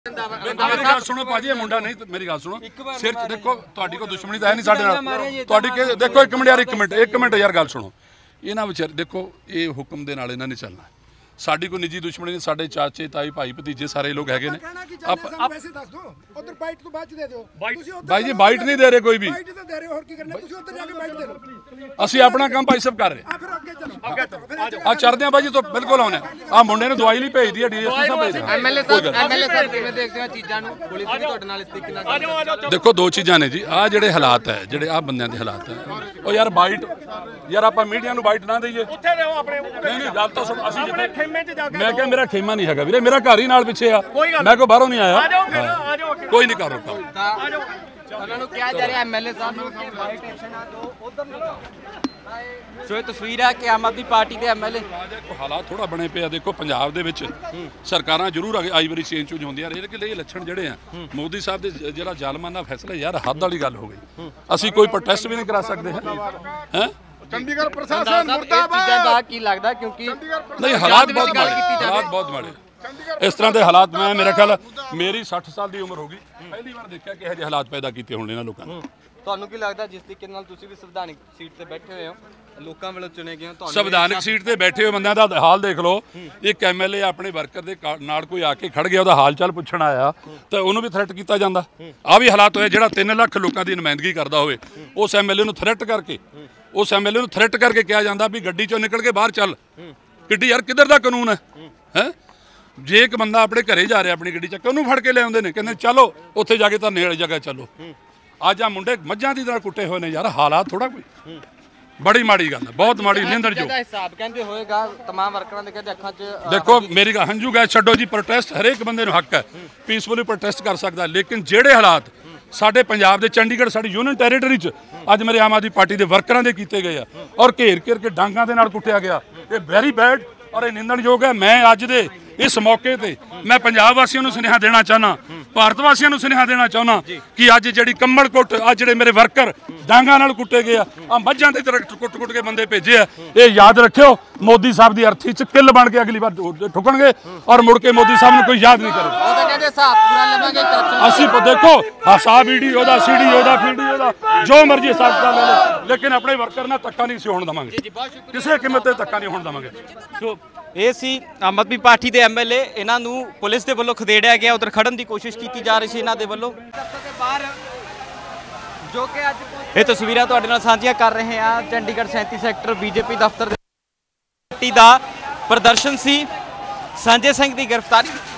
मेरी गल सुनो भाजी, ये मुंडा नहीं, मेरी गल सुनो, सिर च देखो तुहाडी कोई दुश्मनी तो है नहीं साडे नाल, तुहाडी देखो एक मिनट यार, एक मिनट यार गल सुनो, इन्हां विचार देखो ये हुक्म दे नाल इन्हां ने चलना, साडी कोई निजी दुश्मनी नहीं, साडे चाचे ताई भाई भतीजे सारे लोग हैगे ने। भाई जी बाइट नहीं दे रहे कोई भी, ਅਸੀਂ ਆਪਣਾ ਕੰਮ ਭਾਈ ਸਾਹਿਬ ਕਰ ਰਹੇ ਆ ਚੜਦੇ ਆ ਭਾਈ ਜੀ ਤੋਂ ਬਿਲਕੁਲ ਆਉਣੇ ਆ ਮੁੰਡੇ ਨੂੰ ਦਵਾਈ ਲਈ ਭੇਜਦੀ ਹੈ ਡੀਐਸਪੀ ਸਾਹਿਬ ਭੇਜਦੇ ਐਮਐਲਏ ਸਾਹਿਬ ਕਿਵੇਂ ਦੇਖਦੇ ਹੋ ਚੀਜ਼ਾਂ ਨੂੰ, ਪੁਲਿਸ ਵੀ ਤੁਹਾਡੇ ਨਾਲ ਇਸ ਤਰੀਕੇ ਨਾਲ? ਦੇਖੋ ਦੋ ਚੀਜ਼ਾਂ ਨੇ ਜੀ, ਆ ਜਿਹੜੇ ਹਾਲਾਤ ਹੈ, ਜਿਹੜੇ ਆ ਬੰਦਿਆਂ ਦੇ ਹਾਲਾਤ ਹੈ, ਉਹ ਯਾਰ ਬਾਈਟ ਯਾਰ ਆਪਾਂ ਮੀਡੀਆ ਨੂੰ ਬਾਈਟ ਨਾ ਦਈਏ, ਉੱਥੇ ਰਹੋ ਆਪਣੇ ਨਹੀਂ ਗੱਲ ਤਾਂ ਸੁਣ, ਅਸੀਂ ਜਿੱਥੇ ਖੇਮੇ 'ਚ ਜਾ ਕੇ ਮੈਂ ਕਿਹਾ ਮੇਰਾ ਖੇਮਾ ਨਹੀਂ ਹੈਗਾ ਵੀਰੇ, ਮੇਰਾ ਘਰ ਹੀ ਨਾਲ ਪਿੱਛੇ ਆ, ਮੈਂ ਕੋਈ ਬਾਹਰੋਂ ਨਹੀਂ ਆਇਆ, ਕੋਈ ਨਹੀਂ ਕਰ ਰੋਕਾ ਉਹਨਾਂ ਨੂੰ ਕਿਹਾ ਜਾ ਰਿਹਾ ਐਮਐਲਏ ਸਾਹਿਬ ਨੂੰ ਕਿ ਬਾਈਟ ਐਕਸ਼ਨ ਆ ਦੋ ਉਧਰ ਨੂੰ ਜਾਓ। ਸੋ ਇਹ ਤਸਵੀਰ ਹੈ ਕਿ ਆਮ ਆਦਮੀ ਪਾਰਟੀ ਦੇ ਐਮਐਲਏ ਹਾਲਾਤ ਥੋੜਾ ਬਣੇ ਪਿਆ। ਦੇਖੋ ਪੰਜਾਬ ਦੇ ਵਿੱਚ ਸਰਕਾਰਾਂ ਜ਼ਰੂਰ ਆਈ ਵਾਰੀ ਚੇਂਜ ਹੁੰਦੀਆਂ ਰਹੇ, ਲੇਕਿਨ ਇਹ ਲੱਛਣ ਜਿਹੜੇ ਆ ਮੋਦੀ ਸਾਹਿਬ ਦੇ ਜਿਹੜਾ ਜ਼ਾਲਮਾਨਾ ਫੈਸਲਾ ਯਾਰ ਹੱਦ ਵਾਲੀ ਗੱਲ ਹੋ ਗਈ। ਅਸੀਂ ਕੋਈ ਪ੍ਰੋਟੈਸਟ ਵੀ ਨਹੀਂ ਕਰਾ ਸਕਦੇ ਹੈ। ਚੰਡੀਗੜ੍ਹ ਪ੍ਰਸ਼ਾਸਨ ਮੁਰਦਾਬਾਦ ਚੀਜ਼ਾਂ ਦਾ ਕੀ ਲੱਗਦਾ, ਕਿਉਂਕਿ ਨਹੀਂ ਹਾਲਾਤ ਬਹੁਤ ਮਾੜੇ, ਹਾਲਾਤ ਬਹੁਤ ਮਾੜੇ ਇਸ ਤਰ੍ਹਾਂ ਦੇ ਹਾਲਾਤ ਮੈਂ ਮੇਰਾ ਖਿਆਲ ਮੇਰੀ 60 ਸਾਲ ਦੀ ਉਮਰ ਹੋ ਗਈ, ਪਹਿਲੀ ਵਾਰ ਦੇਖਿਆ ਕਿ ਇਹੋ ਜਿਹੇ ਹਾਲਾਤ ਪੈਦਾ ਕੀਤੇ ਹੋਣ ਇਹਨਾਂ ਲੋਕਾਂ ਨੇ। ਤੁਹਾਨੂੰ ਕੀ ਲੱਗਦਾ ਜਿਸ ਤਰੀਕੇ ਨਾਲ ਤੁਸੀਂ ਵੀ ਸੰਵਿਧਾਨਕ ਸੀਟ ਤੇ ਬੈਠੇ ਹੋਏ ਹੋ, ਲੋਕਾਂ ਵੱਲੋਂ ਚੁਣੇ ਗਏ ਹੋ, ਤੁਹਾਨੂੰ ਸੰਵਿਧਾਨਕ ਸੀਟ ਤੇ ਬੈਠੇ ਹੋਏ ਬੰਦਿਆਂ ਦਾ ਹਾਲ ਦੇਖ ਲਓ। ਇੱਕ ਐਮਐਲਏ ਆਪਣੇ ਵਰਕਰ ਦੇ ਨਾਲ ਕੋਈ ਆ ਕੇ ਖੜ ਗਿਆ, ਉਹਦਾ ਹਾਲ ਚਾਲ ਪੁੱਛਣ ਆਇਆ ਤਾਂ ਉਹਨੂੰ ਵੀ ਥ੍ਰੈਟ ਕੀਤਾ ਜਾਂਦਾ। ਆ ਵੀ ਹਾਲਾਤ ਹੋਏ, ਜਿਹੜਾ 3 ਲੱਖ ਲੋਕਾਂ ਦੀ ਨੁਮਾਇੰਦਗੀ ਕਰਦਾ ਹੋਵੇ ਉਸ ਐਮਐਲਏ ਨੂੰ ਥ੍ਰੈਟ ਕਰਕੇ ਕਿਹਾ ਜਾਂਦਾ ਵੀ ਗੱਡੀ ਚੋਂ ਨਿਕਲ ਕੇ ਬਾਹਰ ਚੱਲ। ਕਿੱਡੀ ਯਾਰ ਕਿੱਧਰ ਦਾ ਕਾਨੂੰਨ ਹੈ? ਜੇ ਇੱਕ ਬੰਦਾ ਆਪਣੇ ਘਰੇ ਜਾ ਰਿਹਾ ਆਪਣੀ ਗੱਡੀ ਚੱਕ ਉਹਨੂੰ ਫੜ ਕੇ ਲੈ ਆਉਂਦੇ ਨੇ, ਕਹਿੰਦੇ ਚਲੋ ਉੱਥੇ ਜਾ ਕੇ ਤਾਂ ਨੇੜੇ ਜਗ੍ਹਾ ਚੱਲੋ। ਅੱਜ ਆ ਮੁੰਡੇ ਮੱਝਾਂ ਦੀ ਤਰ੍ਹਾਂ ਕੁੱਟੇ ਹੋਏ ਨੇ ਯਾਰ, ਹਾਲਾਤ ਥੋੜਾ ਕੋਈ ਬੜੀ ਮਾੜੀ ਗੱਲ ਹੈ, ਬਹੁਤ ਮਾੜੀ ਨਿੰਦਣਯੋਗ। ਹਿਸਾਬ ਕਹਿੰਦੇ ਹੋਏਗਾ तमाम ਵਰਕਰਾਂ ਦੇ ਕਹਿੰਦੇ ਅੱਖਾਂ 'ਚ ਦੇਖੋ ਮੇਰੀ ਗੱਲ ਹੰਝੂ ਗੈਸ ਛੱਡੋ ਜੀ, ਪ੍ਰੋਟੈਸਟ ਹਰੇਕ ਬੰਦੇ ਨੂੰ ਹੱਕ ਹੈ, ਪੀਸਫੁਲੀ ਪ੍ਰੋਟੈਸਟ ਕਰ ਸਕਦਾ, ਲੇਕਿਨ ਜਿਹੜੇ ਹਾਲਾਤ ਸਾਡੇ ਪੰਜਾਬ ਦੇ ਚੰਡੀਗੜ੍ਹ ਸਾਡੀ ਯੂਨੀਅਨ ਟੈਰੀਟਰੀ 'ਚ ਅੱਜ ਮੇਰੇ ਆਮ ਆਦਮੀ ਪਾਰਟੀ ਦੇ ਵਰਕਰਾਂ ਦੇ ਕੀਤੇ ਗਏ ਆ ਔਰ ਘੇਰ ਕੇ ਡਾਂਗਾਂ ਦੇ ਨਾਲ ਕੁੱਟਿਆ ਗਿਆ, ਇਹ ਵੈਰੀ ਬੈਡ ਔਰ ਇਹ ਨਿੰਦਣਯੋਗ ਹੈ। ਮੈਂ ਅੱਜ ਦੇ ਇਸ ਮੌਕੇ ਤੇ ਮੈਂ ਪੰਜਾਬ ਵਾਸੀਆਂ ਨੂੰ ਸੁਨੇਹਾ ਦੇਣਾ ਚਾਹੁੰਦਾ, ਭਾਰਤ ਵਾਸੀਆਂ ਨੂੰ ਸੁਨੇਹਾ ਦੇਣਾ ਚਾਹੁੰਦਾ ਕਿ ਅੱਜ ਜਿਹੜੀ ਕੰਬਲ ਕੁੱਟ ਅੱਜ ਜਿਹੜੇ ਮੇਰੇ ਵਰਕਰ ਡਾਂਗਾਂ ਨਾਲ ਕੁੱਟੇ ਗਏ ਆ ਮੱਝਾਂ ਦੇ ਤਰ੍ਹਾਂ ਕੁੱਟ ਕੇ ਬੰਦੇ ਭੇਜੇ ਆ, ਇਹ ਯਾਦ ਰੱਖਿਓ ਮੋਦੀ ਸਾਹਿਬ ਦੀ ਅਰਥੀ 'ਚ ਕਿੱਲ ਬਣ ਕੇ ਅਗਲੀ ਵਾਰ ਠੁਕਣਗੇ ਔਰ ਮੁੜ ਕੇ ਮੋਦੀ ਸਾਹਿਬ ਨੂੰ ਕੋਈ ਯਾਦ ਨਹੀਂ ਕਰੇਗਾ। ਉਹ ਤਾਂ ਕਹਿੰਦੇ ਹਿਸਾਬ ਪੂਰਾ ਲਵਾਂਗੇ, ਅਸੀਂ ਦੇਖੋ ਹਿਸਾਬ ਵੀਡੀਓ ਦਾ ਸੀਡੀਓ ਦਾ ਵੀਡੀਓ ਦਾ ਜੋ ਮਰਜ਼ੀ ਹਿਸਾਬ ਕਰ ਲਓ, ਲੇਕਿਨ ਆਪਣੇ ਵਰਕਰ ਨਾਲ ਧੱਕਾ ਨਹੀਂ ਸੀ ਹੋਣ ਦੇਵਾਂਗੇ, ਕਿਸੇ ਕੀਮਤ ਤੇ ਧੱਕਾ ਨਹੀਂ ਹੋਣ ਦੇਵਾਂਗੇ। ਸੋ ਇਹ ਸੀ ਆਮ ਆਦਮੀ ਪਾਰਟੀ ਦੇ ਐਮਐਲਏ, ਇਹਨਾਂ ਨੂੰ ਪੁਲਿਸ ਦੇ ਵੱਲੋਂ ਖਦੇੜਿਆ ਗਿਆ, ਉਧਰ ਖੜਨ ਦੀ ਕੋਸ਼ਿਸ਼ ਕੀਤੀ ਜਾ ਰਹੀ ਸੀ ਇਹਨਾਂ ਦੇ ਵੱਲੋਂ। ਜੋ ਕਿ ਅੱਜ ਇਹ ਤਸਵੀਰਾਂ ਤੁਹਾਡੇ ਨਾਲ ਸਾਂਝੀਆਂ ਕਰ ਰਹੇ ਹਾਂ। ਚੰਡੀਗੜ੍ਹ 37 ਸੈਕਟਰ ਬੀਜੇਪੀ ਦਫ਼ਤਰ ਦੇ ਦਾ ਪ੍ਰਦਰਸ਼ਨ ਸੀ, ਸੰਜੇ ਸਿੰਘ ਦੀ ਗ੍ਰਿਫਤਾਰੀ